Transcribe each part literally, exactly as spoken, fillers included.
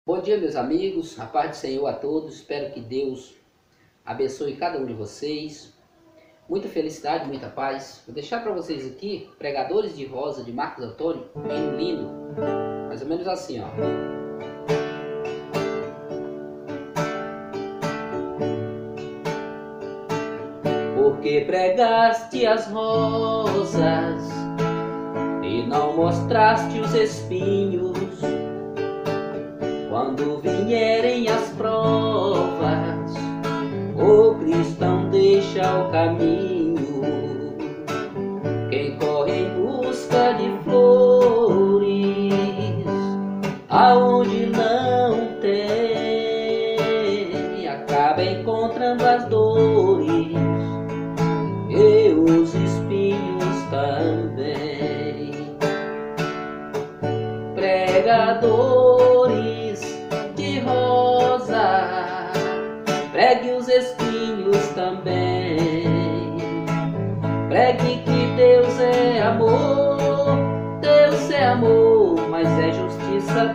Bom dia, meus amigos, a paz do Senhor a todos. Espero que Deus abençoe cada um de vocês. Muita felicidade, muita paz. Vou deixar para vocês aqui Pregadores de Rosa, de Marcos Antônio, bem lindo, mais ou menos assim, ó. Porque pregaste as rosas e não mostraste os espinhos, quando vierem as provas, o cristão deixa o caminho. Quem corre em busca de flores, aonde não tem, acaba encontrando as dores e os espinhos também. Pregadores de rosa, pregue os espinhos também. Pregue que Deus é amor, Deus é amor, mas é justiça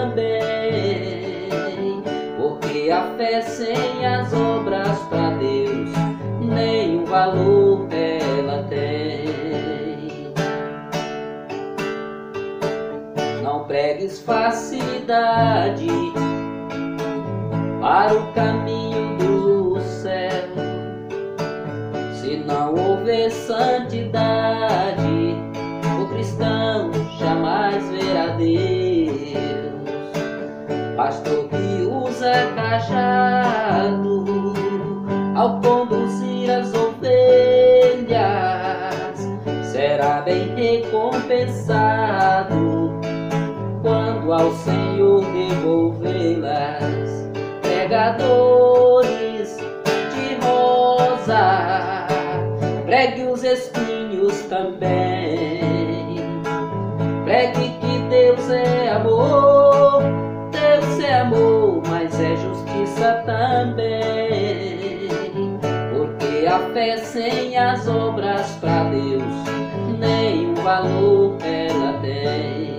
também. Porque a fé sem as obras para Deus nenhum valor ela tem. Não pregues facilidade para o caminho do céu, se não houver santidade, o cristão jamais verá Deus. Pastor que usa cajado ao conduzir as ovelhas será bem recompensado quando ao Senhor devolvê-las. Pregadores de rosa, pregue os espinhos também. Pregue que Deus é amor, Deus é amor, mas é justiça também. Porque a fé sem as obras para Deus nenhum valor ela tem.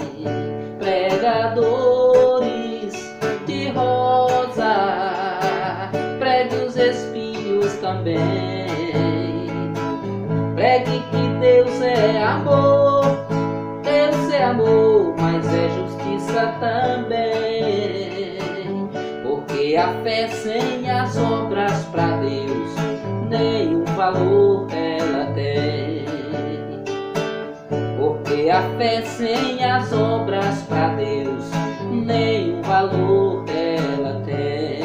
Pregadores de rosa, pregue os espinhos também. Pregue que Deus é amor, Deus é amor, mas é justiça também. Porque a fé sem as obras para Deus nenhum valor ela tem. Porque a fé sem as obras para Deus nenhum valor ela tem.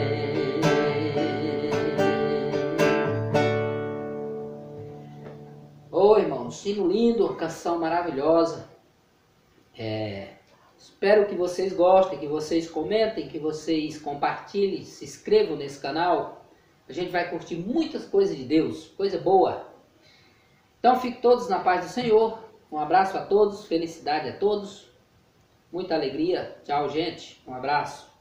Ô irmão, sino lindo, canção maravilhosa. É, espero que vocês gostem, que vocês comentem, que vocês compartilhem, se inscrevam nesse canal. A gente vai curtir muitas coisas de Deus, coisa boa. Então fiquem todos na paz do Senhor. Um abraço a todos, felicidade a todos, muita alegria. Tchau, gente. Um abraço.